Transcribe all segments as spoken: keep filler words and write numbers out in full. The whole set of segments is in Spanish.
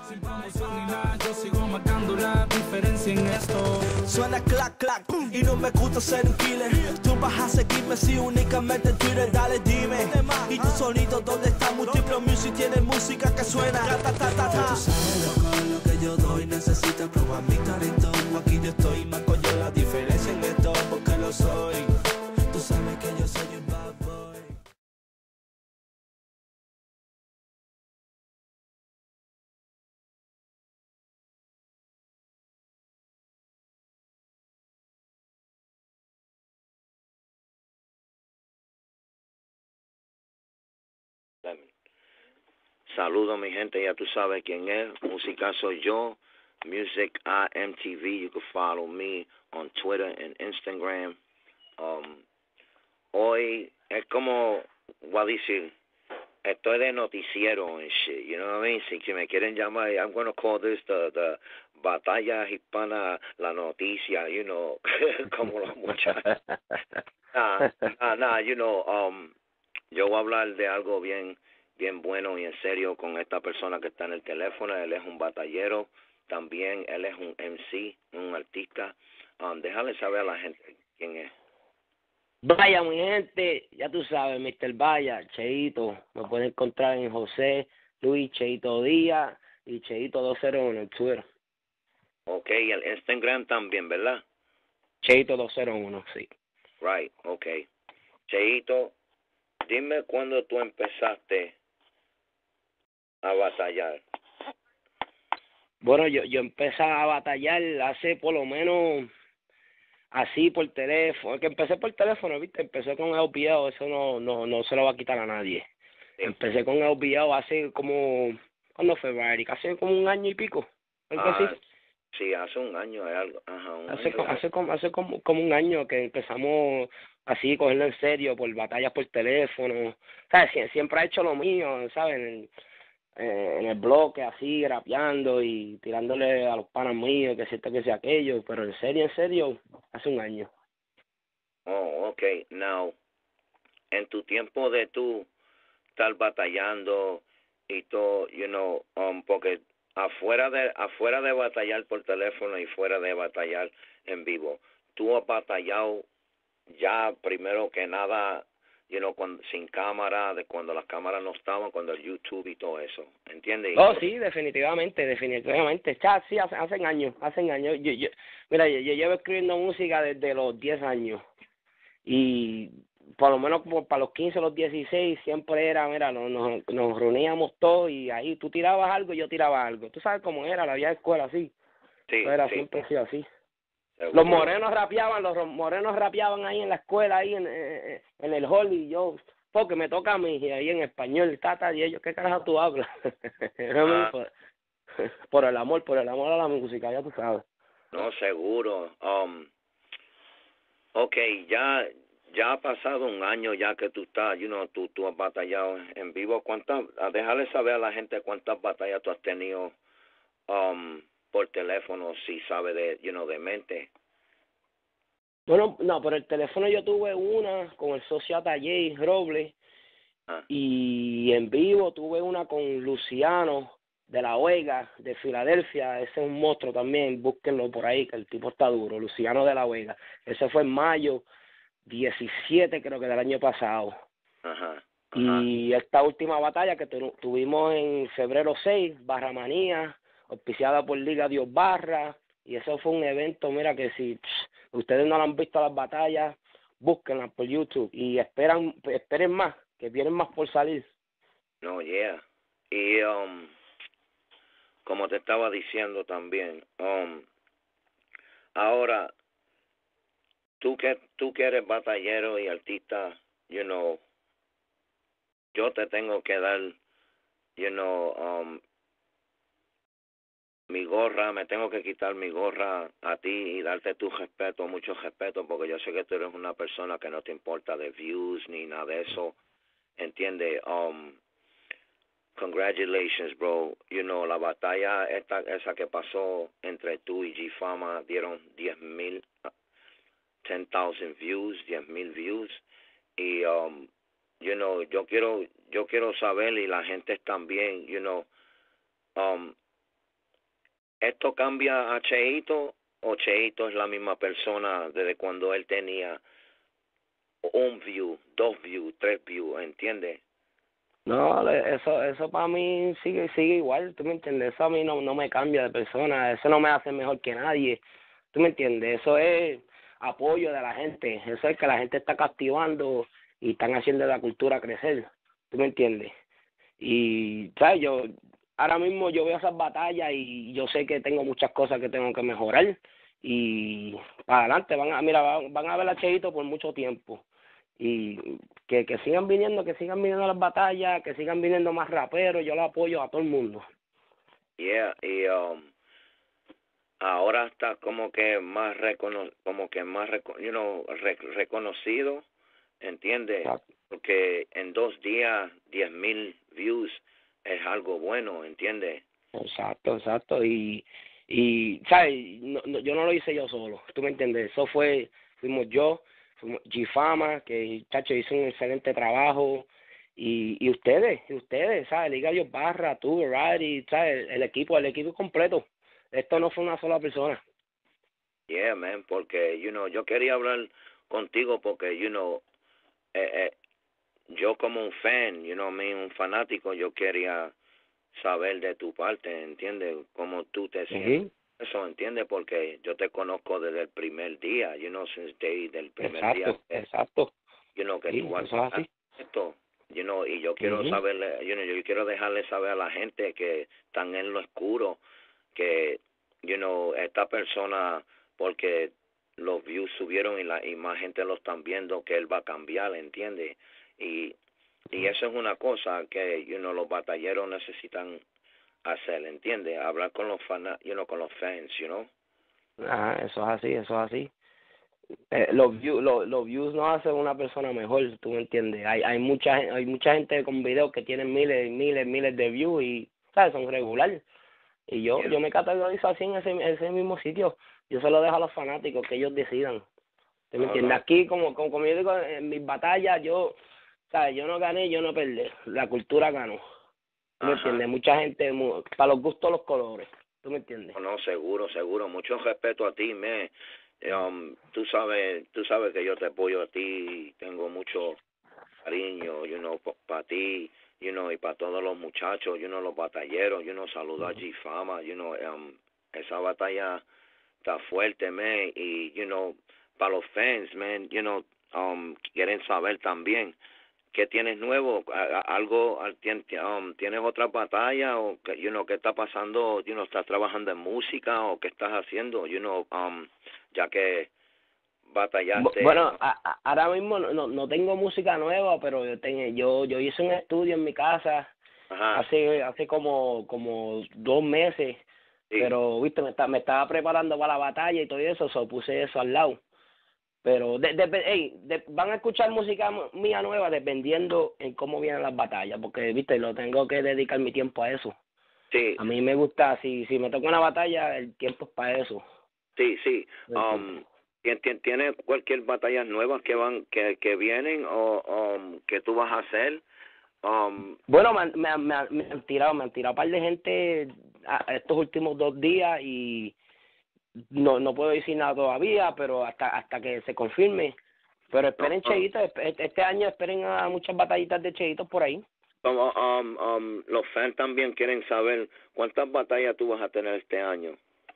Sin promoción ni nada, yo sigo marcando la diferencia en esto. Suena clac, clac, y no me gusta ser un killer. Tú vas a seguirme si únicamente en Twitter, dale dime. Y tu sonido, ¿dónde está? Múltiplo Music tiene música que suena. Ta, ta, ta, ta. Tú sabes loco lo que yo doy, necesitas probar mi talento. Aquí yo estoy, marco yo la diferencia en esto, porque lo soy. Tú sabes que yo soy un bad boy. Saludos mi gente, ya tú sabes quién es. Música soy yo. Music I M T V. You can follow me on Twitter and Instagram. Um, hoy es como, voy a decir, estoy de noticiero and shit. You know what I mean? Si que me quieren llamar, I'm going to call this the, the batalla hispana, la noticia, you know, como los muchachos. Nah, nah, nah, you know, um, yo voy a hablar de algo bien bien bueno y en serio con esta persona que está en el teléfono. Él es un batallero, también él es un M C, un artista. Um, déjale saber a la gente quién es. Vaya, mi gente, ya tú sabes, mister Vaya, Cheito, me pueden encontrar en José Luis Cheito Díaz y Cheito dos cero uno en Twitter. Ok, el Instagram también, ¿verdad? Cheito dos cero uno, sí. Right, ok. Cheito, dime cuándo tú empezaste a batallar. Bueno, yo, yo empecé a batallar hace por lo menos así por teléfono. Es que empecé por teléfono, ¿viste? Empecé con el video, eso no, no, no se lo va a quitar a nadie. Sí. Empecé con el video hace como, ¿cuándo fue, Barry? Casi como un año y pico, algo ah, así. Sí, hace un año, algo, ajá, un hace, año, como, hace, como, hace como, como un año que empezamos así, cogerlo en serio, por batallas por teléfono. ¿Sabes? Sie, siempre ha hecho lo mío, ¿sabes? En el, eh, en el bloque, así, rapeando y tirándole a los panas míos, que siento que sea aquello, pero en serio, en serio, hace un año. Oh, ok. Now, en tu tiempo de tú estar batallando y todo, you know, um, porque afuera de afuera de batallar por teléfono y fuera de batallar en vivo, tú has batallado ya primero que nada, you know, cuando, sin cámara, de cuando las cámaras no estaban, cuando el YouTube y todo eso, ¿entiendes? Oh, sí, definitivamente, definitivamente. Ya, sí, hace, hacen años, hacen años. Yo, yo, mira, yo, yo llevo escribiendo música desde los diez años y por lo menos como para los quince, los dieciséis, siempre era, mira, nos, nos, nos reuníamos todos y ahí tú tirabas algo y yo tiraba algo. Tú sabes cómo era la vieja escuela, así. Sí, Eso era sí. siempre así, así. Seguro. Los morenos rapeaban, los morenos rapeaban ahí en la escuela, ahí en, en, en el hall, y yo, porque me toca a mí, y ahí en español, tata, y ellos, ¿qué carajo tú hablas? Ah. por, por el amor, por el amor a la música, ya tú sabes. No, seguro. Um, ok, ya ya ha pasado un año ya que tú estás, you know, tú, tú has batallado en vivo. ¿Cuántas? Déjale saber a la gente cuántas batallas tú has tenido um, por teléfono, si sabe de, you know, de mente. Bueno, no, por el teléfono yo tuve una con el socio Jay Robles, ah. y en vivo tuve una con Luciano de La Vega, de Filadelfia. Ese es un monstruo también, búsquenlo por ahí, que el tipo está duro, Luciano de La Vega. Ese fue en mayo diecisiete, creo que del año pasado. Ajá, ajá. Y esta última batalla que tu, tuvimos en febrero seis, Barra Manía, auspiciada por Liga Dios Barra, y eso fue un evento, mira, que si pss, ustedes no lo han visto las batallas, búsquenlas por YouTube y esperan, esperen más, que vienen más por salir. No, yeah. Y um, como te estaba diciendo también, um, ahora, tú que tú que eres batallero y artista, you know, yo te tengo que dar, you know, um, mi gorra, me tengo que quitar mi gorra a ti y darte tu respeto, mucho respeto, porque yo sé que tú eres una persona que no te importa de views ni nada de eso, ¿entiendes? Um, congratulations, bro. You know, la batalla esta, esa que pasó entre tú y G-Fama dieron diez mil, ten thousand views, diez mil views, y um, you know, yo quiero yo quiero saber, y la gente también, you know, um, ¿Esto cambia a Cheito o Cheito es la misma persona desde cuando él tenía un view, dos views, tres views, ¿entiendes? No, eso eso para mí sigue sigue igual, ¿tú me entiendes? Eso a mí no, no me cambia de persona, eso no me hace mejor que nadie, ¿tú me entiendes? Eso es apoyo de la gente, eso es que la gente está captivando y están haciendo la cultura crecer, ¿tú me entiendes? Y, ¿sabes? Yo, ahora mismo yo veo esas batallas y yo sé que tengo muchas cosas que tengo que mejorar y para adelante, van a, mira, van, van a ver a Cheito por mucho tiempo y que, que sigan viniendo, que sigan viniendo a las batallas, que sigan viniendo más raperos, yo lo apoyo a todo el mundo. Yeah, y um, ahora está como que más recono como que más reco you know, rec reconocido, ¿entiendes? Exacto. Porque en dos días diez mil views es algo bueno, ¿entiendes? Exacto, exacto, y y sabes, no, no, yo no lo hice yo solo, tú me entiendes, eso fue, fuimos yo, fuimos G-Fama, que chacho hizo un excelente trabajo, y y ustedes, y ustedes, sabes, Liga Dios Barra, tú, Roddy, sabes, el equipo, el equipo completo, esto no fue una sola persona. Yeah, man, porque, you know, yo quería hablar contigo porque, you know, eh, eh, yo como un fan, you know, me un fanático, yo quería saber de tu parte, ¿entiendes? Cómo tú te sientes. Uh-huh. Eso, ¿entiendes? Porque yo te conozco desde el primer día, you know, since day del primer exacto, día. Que, exacto. You know, que sí, tú eso es así. Esto, you know, y yo quiero uh-huh. saberle, you know, yo quiero dejarle saber a la gente que están en lo oscuro, que, you know, esta persona, porque los views subieron y la y más gente lo están viendo, que él va a cambiar, ¿entiendes? Y y eso es una cosa que, you know, los batalleros necesitan hacer, ¿entiendes? Hablar con los fans, you know, con los fans, you know. Ah, eso es así, eso es así. Eh, los views, los, los views no hacen una persona mejor, tú me entiendes. Hay hay mucha hay mucha gente con videos que tienen miles, miles, miles de views y, ¿sabes? Son regular. Y yo yeah. yo me categorizo así en ese, en ese mismo sitio. Yo se lo dejo a los fanáticos que ellos decidan. ¿Tú me oh, entiendes? No. Aquí, como, como como yo digo, en mis batallas, yo, ¿sabes? Yo no gané, yo no perdí. La cultura ganó. ¿Tú me entiendes? Mucha gente, para los gustos, los colores. ¿Tú me entiendes? No, no, seguro, seguro. Mucho respeto a ti, me. Um, tú sabes, tú sabes que yo te apoyo a ti. Tengo mucho cariño, you know, para ti, you know, y para todos los muchachos, you know, los batalleros, you know, saludar a G-Fama, you know, um, esa batalla está fuerte, man, y, you know, para los fans, man, you know, um, quieren saber también qué tienes nuevo, algo, um, tienes otra batalla o, you know, qué está pasando, you know, estás trabajando en música o qué estás haciendo, you know, um, ya que batallaste. Bueno, a, a, ahora mismo no, no no tengo música nueva, pero yo tengo, yo yo hice un estudio en mi casa. Ajá. hace hace como como dos meses, sí. Pero viste me está, me estaba preparando para la batalla y todo eso, so puse eso al lado. Pero de, de, hey, de, van a escuchar música mía nueva dependiendo en cómo vienen las batallas, porque viste lo tengo que dedicar mi tiempo a eso. Sí. A mí me gusta, si si me toca una batalla, el tiempo es para eso. Sí, sí. Um, ¿Tienes cualquier batalla nueva que van que, que vienen o um, que tú vas a hacer? Um, bueno, me, me, me, me han tirado, me han tirado un par de gente a estos últimos dos días y no no puedo decir nada todavía, pero hasta hasta que se confirme. Pero esperen no, Cheito, este año esperen a muchas batallitas de Cheitos por ahí. Um, um, um, los fans también quieren saber cuántas batallas tú vas a tener este año.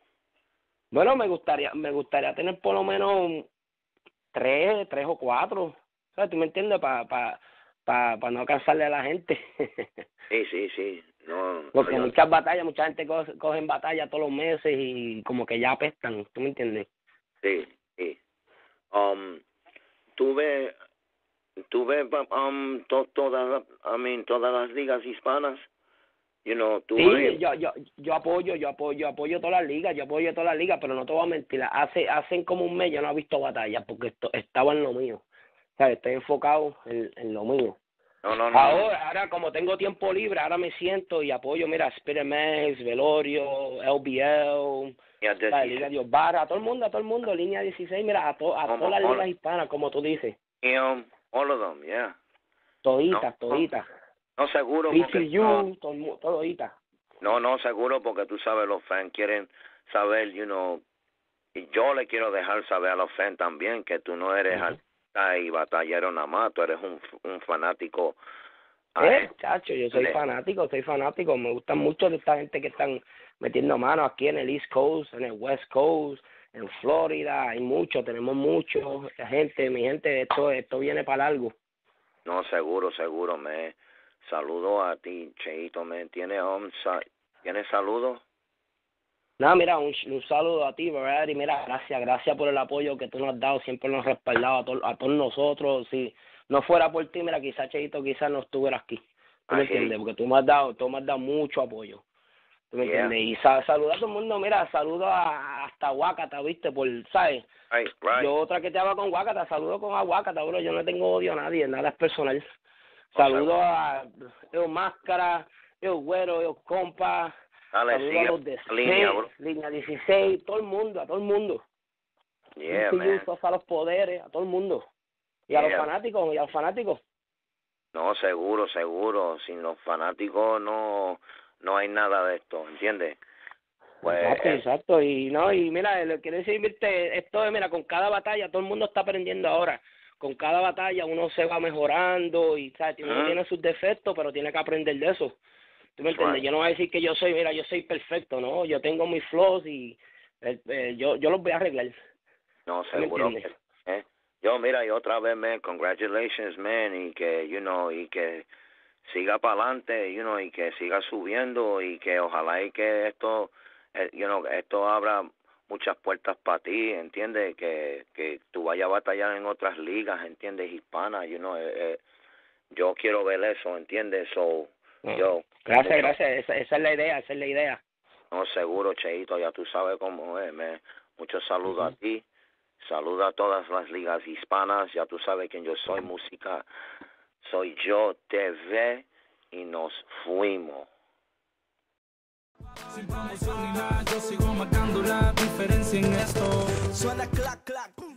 Bueno, me gustaría me gustaría tener por lo menos tres, tres o cuatro. ¿Sabes? ¿Tú me entiendes? Para pa, pa, pa no cansarle a la gente. Sí, sí, sí. No, Porque no, muchas batallas, mucha gente coge, cogen batallas todos los meses y como que ya apestan. ¿Tú me entiendes? Sí, sí. Um, tuve, tuve um, to, todas, I mean, todas las ligas hispanas. You know, tú sí, hay... yo, yo, yo apoyo, yo apoyo, yo apoyo todas las ligas, yo apoyo todas las ligas, pero no te voy a mentir, hace, hace como un mes yo no he visto batallas porque esto, estaba en lo mío, o sea, estoy enfocado en, en lo mío. No, no, no. Ahora, ahora como tengo tiempo libre, ahora me siento y apoyo, mira, Spirit Max, Velorio, L B L, yeah, la Liga Dios Barra, a todo el mundo, a todo el mundo, Línea dieciséis, mira, a, to, a um, todas las ligas hispanas, como tú dices. Um, all of them, yeah. Toditas, no, toditas. No, seguro. B C U, todo, todita. No, no, seguro, porque tú sabes, los fans quieren saber, you know, y yo le quiero dejar saber a los fans también que tú no eres uh-huh. artista y batallero nada más, tú eres un, un fanático. Eh, chacho, yo soy de... fanático, soy fanático, me gusta mucho de esta gente que están metiendo mano aquí en el East Coast, en el West Coast, en Florida, hay mucho, tenemos mucho, gente, mi gente, esto esto viene para algo. No, seguro, seguro, me saludo a ti, Cheito, me tiene um, sa- ¿tienes saludos? No, mira, un, un saludo a ti, ¿verdad? Y mira, gracias, gracias por el apoyo que tú nos has dado, siempre nos has respaldado a, to- a todos nosotros. Si no fuera por ti, mira, quizás Cheito, quizás no estuviera aquí. ¿Tú me entiendes? Porque tú me has dado, tú me has dado mucho apoyo. ¿Tú me yeah. entiendes? Y sa- saluda a todo el mundo, mira, saludo a, hasta Huácata, ¿viste? Por, ¿sabes? Right, right. Yo otra que te hablo con Huácata, saludo con Huácata, bro, yo no tengo odio a nadie, nada es personal. Saludo o sea, a yo Máscara, yo Güero, yo Compa, dale, saludo sigue, a los de línea, seis, línea dieciséis, todo el mundo, a todo el mundo. Yeah, man. A los poderes, a todo el mundo. Y yeah. a los fanáticos, y a los fanáticos. No, seguro, seguro, sin los fanáticos no no hay nada de esto, ¿entiendes? Pues, exacto, exacto, y no, y mira, lo quiero decir, viste, esto es, mira, con cada batalla, todo el mundo está aprendiendo ahora, con cada batalla uno se va mejorando, y, ¿sabes? Uno uh-huh. tiene sus defectos, pero tiene que aprender de eso, ¿tú me entiendes? Right. Yo no voy a decir que yo soy, mira, yo soy perfecto, ¿no? Yo tengo mis flaws y eh, eh, yo yo los voy a arreglar. No, seguro, ¿eh? Yo, mira, y otra vez, man, congratulations, man, y que, you know, y que siga para adelante, you know, y que siga subiendo, y que ojalá y que esto... You know, esto abra muchas puertas para ti, ¿entiendes? Que, que tú vayas a batallar en otras ligas, ¿entiendes? Hispanas, you know, eh, eh, yo quiero ver eso, ¿entiendes? So, no. yo... Gracias, yo, gracias, esa, esa es la idea, esa es la idea. No, seguro, Cheito, ya tú sabes cómo es, me, muchos saludos uh-huh. a ti, saludos a todas las ligas hispanas, ya tú sabes quién yo soy, música, soy yo, T V, y nos fuimos. Sin promoción ni nada, yo sigo marcando la diferencia en esto. Suena clac, clac.